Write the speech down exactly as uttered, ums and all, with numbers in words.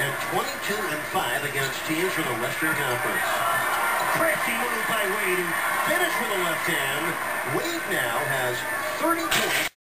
and twenty-two and five against teams from the Western Conference. Crafty move by Wade, who finished with a left hand. Wade now has thirty points.